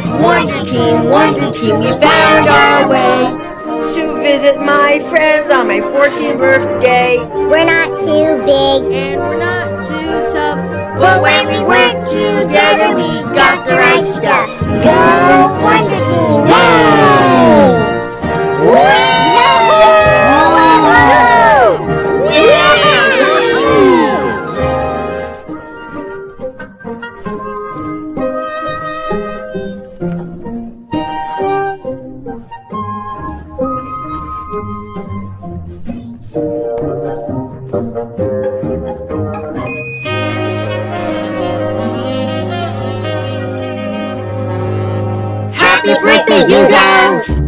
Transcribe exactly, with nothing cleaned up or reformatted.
Wonder Team, Wonder Team, we found our way to visit my friends on my fourteenth birthday. We're not too big and we're not too tough, but when we work together, we got the right stuff. Go Wonder Team! Yay! Happy birthday, Hugo!